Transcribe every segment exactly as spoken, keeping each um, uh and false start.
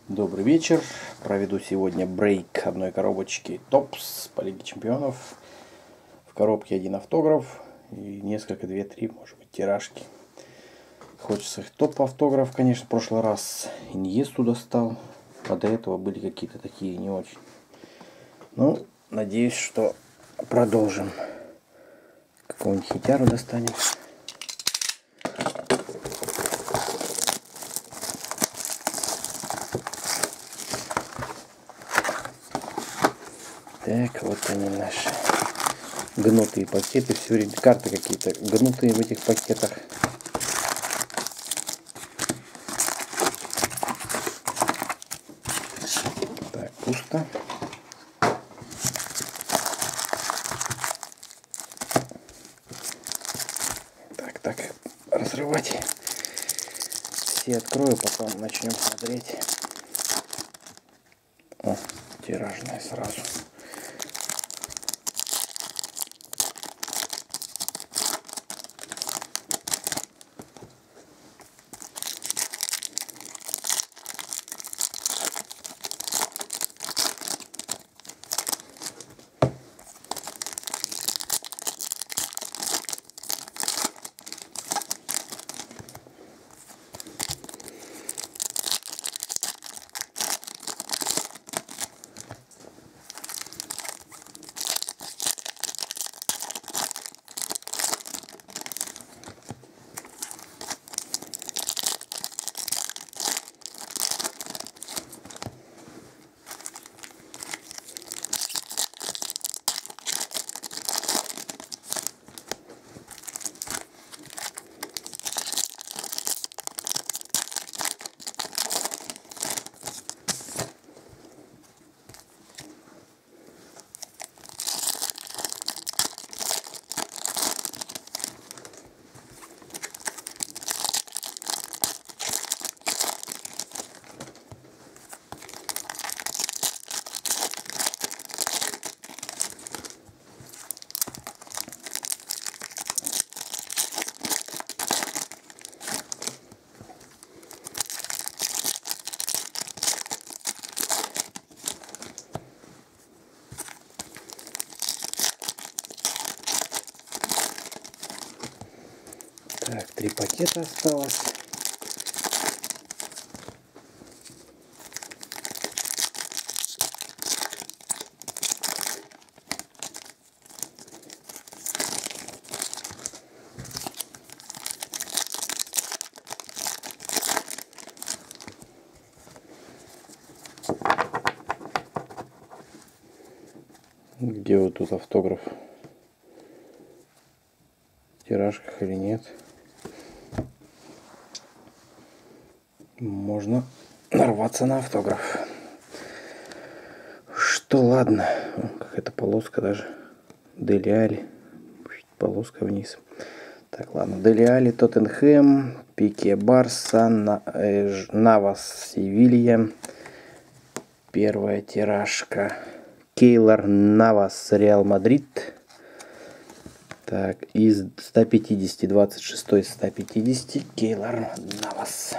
Добрый вечер. Проведу сегодня брейк одной коробочки Топс по Лиге Чемпионов. В коробке один автограф и несколько, две-три, может быть, тиражки. Хочется их топ-автограф, конечно. В прошлый раз Иньесту достал, а до этого были какие-то такие не очень. Ну, надеюсь, что продолжим. Какого-нибудь хитяру достанем. Так, вот они наши гнутые пакеты. Все время карты какие-то гнутые в этих пакетах. Так, пусто. Так, так, разрывать. Все открою, потом начнем смотреть. О, тиражная сразу. Так, три пакета осталось. Где вот тут автограф? В тиражках или нет? Можно нарваться на автограф. Что, ладно. Какая-то полоска даже. Дели Алли. Полоска вниз. Так, ладно. Дели Алли, Тоттенхэм, Пике Барса, Навас, Севилья. Первая тиражка. Кейлор Навас, Реал Мадрид. Так, из ста пятидесяти, двадцать шесть из ста пятидесяти, Кейлор Навас.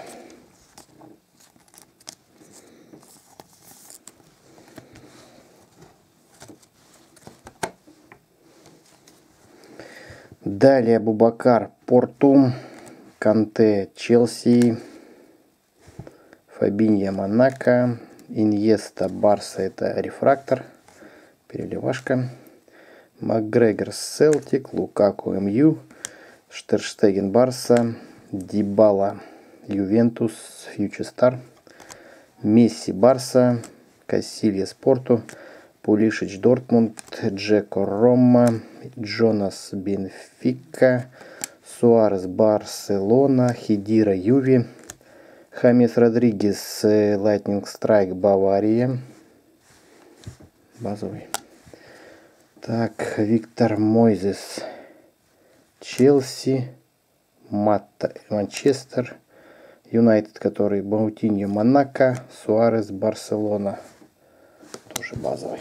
Далее Абубакар, Порту, Канте, Челси, Фабинья, Монако, Иньеста, Барса, это рефрактор, переливашка. Макгрегор, Селтик, Лукаку, МЮ, Штерштеген, Барса, Дибала, Ювентус, Фьючерстар, Месси, Барса, Кассилья, Спорту, Пулишич, Дортмунд, Джеко, Рома, Джонас, Бенфика, Суарес, Барселона, Хидира, Юви, Хамес Родригес, Lightning Strike, Бавария, базовый. Так, Виктор Мойзес, Челси, Матта, Манчестер Юнайтед, который Баутиньо, Монако, Суарес, Барселона. Тоже базовый.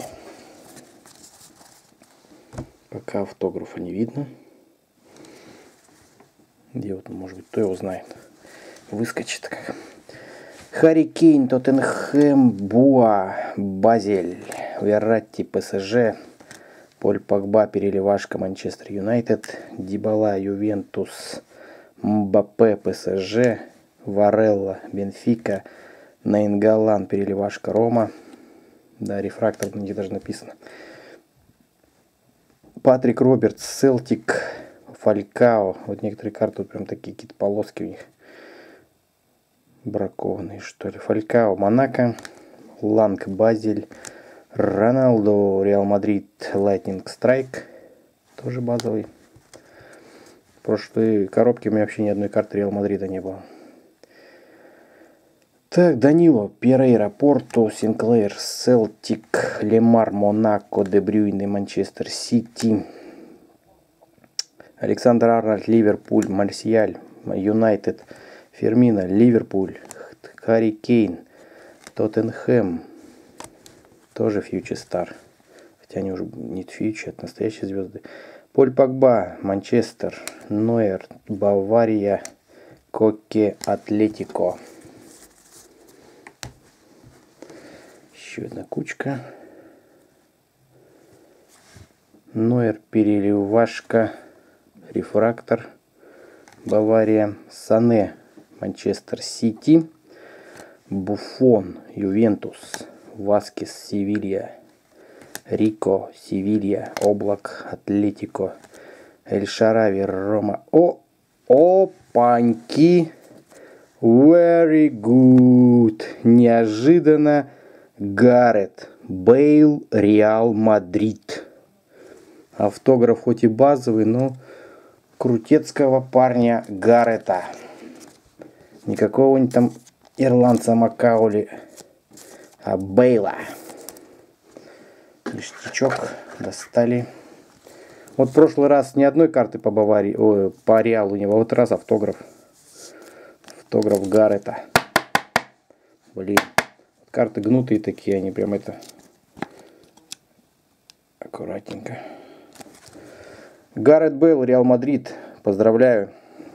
Пока автографа не видно. Где вот, может быть, кто его знает. Выскочит как. Харри Кейн, Тоттенхэм, Буа, Базель, Верратти, ПСЖ, Поль Погба, переливашка, Манчестер Юнайтед, Дибала, Ювентус, Мбаппе, ПСЖ, Варелла, Бенфика, Наингалан, переливашка, Рома. Да, рефрактор, где даже написано. Патрик Робертс, Селтик, Фалькао. Вот некоторые карты вот прям такие какие-то полоски у них. Бракованные, что ли. Фалькао, Монако, Ланг, Базель, Роналдо, Реал Мадрид, Lightning Strike. Тоже базовый. В прошлой коробке у меня вообще ни одной карты Реал Мадрида не было. Так, Данило, Перейра, Порту, Синклейр, Селтик, Лемар, Монако, Де Брюйне, Манчестер Сити, Александр Арнольд, Ливерпуль, Марсиаль, Юнайтед, Фермино, Ливерпуль, Харри Кейн, Тоттенхэм, тоже Фьючер Стар, хотя они уже не Фьючер, это настоящие звезды. Поль Погба, Манчестер, Нойер, Бавария, Коке, Атлетико. Еще одна кучка. Нойер, переливашка, рефрактор, Бавария, Сане, Манчестер Сити, Буфон, Ювентус, Васкес, Севилья, Рико, Севилья, Облак, Атлетико, Эль-Шарави, Рома. О, опаньки! Very good! Неожиданно Гарет Бейл, Реал Мадрид. Автограф хоть и базовый, но крутецкого парня Гарета. Не какого-нибудь там ирландца Макаули, а Бейла. Ништячок достали. Вот в прошлый раз ни одной карты по Баварии, ой, по Реалу не было. Вот раз автограф. Автограф Гарета. Блин. Карты гнутые такие, они прям это аккуратненько. Гарет Бейл, Реал Мадрид. Поздравляю.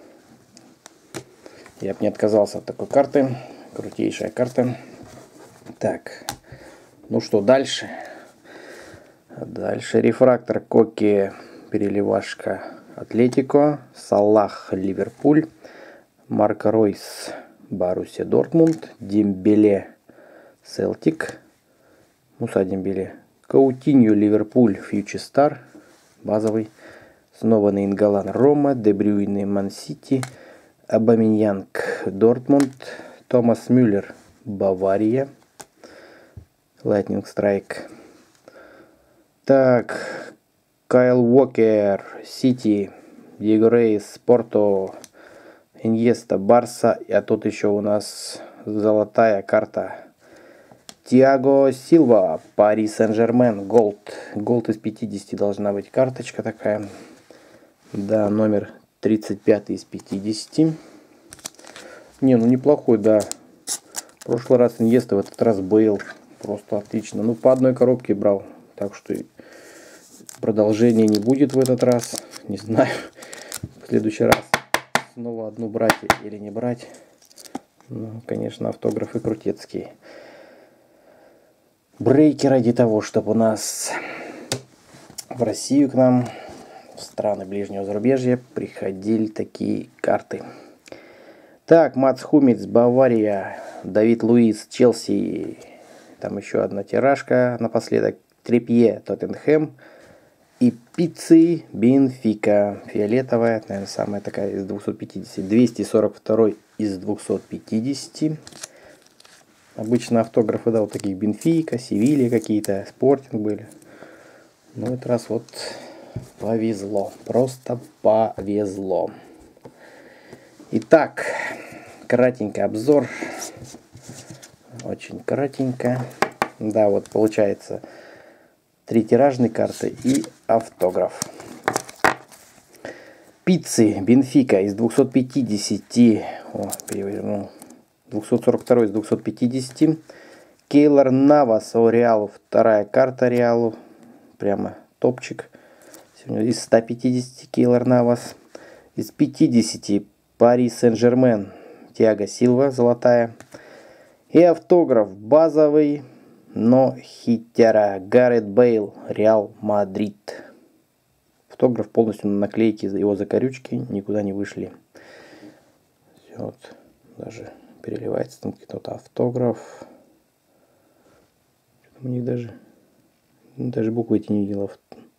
Я бы не отказался от такой карты. Крутейшая карта. Так. Ну что, дальше. Дальше рефрактор Коки, переливашка Атлетико, Салах, Ливерпуль, Марко Ройс, Боруссия Дортмунд, Дембеле, Селтик, Муса Дембеле, Каутиньо, Ливерпуль, Фьючер Стар, базовый, снова Наингалан, Рома, Де Брюйне, Ман Сити, Абаминьянг, Дортмунд, Томас Мюллер, Бавария, Lightning Strike. Так, Кайл Уокер, Сити, Диего Рейс, Порто, Иньеста, Барса, а тут еще у нас золотая карта. Тиаго Силва, Пари Сен-Жермен, Голд. Голд из пятидесяти должна быть карточка такая. Да, номер тридцать пять из пятидесяти. Не, ну неплохой, да. В прошлый раз Иньеста, в этот раз Бейл. Просто отлично. Ну, по одной коробке брал. Так что продолжения не будет в этот раз. Не знаю. В следующий раз снова одну брать или не брать. Ну, конечно, автографы крутецкие. Брейки ради того, чтобы у нас в Россию к нам, в страны ближнего зарубежья, приходили такие карты. Так, Мац Хумиц, Бавария, Давид Луис, Челси. Там еще одна тиражка напоследок. Трипье, Тоттенхэм. И Пиццы, Бенфика. Фиолетовая, наверное, самая такая из двухсот пятидесяти. двести сорок два из двухсот пятидесяти. Обычно автографы, да, вот таких Бенфика, Севилья какие-то, Спортинг были. Ну, этот раз вот повезло. Просто повезло. Итак, кратенький обзор. Очень кратенько. Да, вот получается три тиражные карты и автограф. Пиццы, Бенфика из двухсот пятидесяти. О, перевернул. двухсот сорок два из двухсот пятидесяти. Кейлор Навас о Реалу. Вторая карта Реалу. Прямо топчик. Из ста пятидесяти Кейлор Навас. Из пятидесяти Пари Сен-Жермен. Тиаго Силва. Золотая. И автограф базовый, но хитера. Гарет Бейл, Реал Мадрид. Автограф полностью на наклейке, его закорючки никуда не вышли. Вот, даже переливается там кто-то автограф. У них даже, даже буквы эти не видел.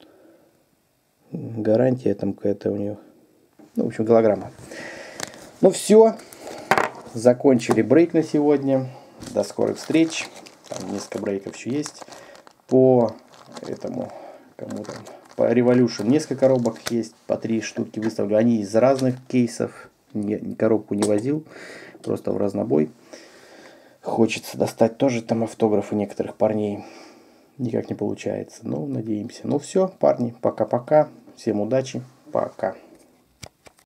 Гарантия там какая-то у него. Ну, в общем, голограмма. Ну все, закончили брейк на сегодня. До скорых встреч. Там несколько брейков еще есть. По этому, кому там, по Revolution несколько коробок есть. По три штуки выставлю. Они из разных кейсов. Не, коробку не возил. Просто в разнобой. Хочется достать тоже там автографы некоторых парней. Никак не получается. Ну, надеемся. Ну все, парни, пока-пока. Всем удачи. Пока.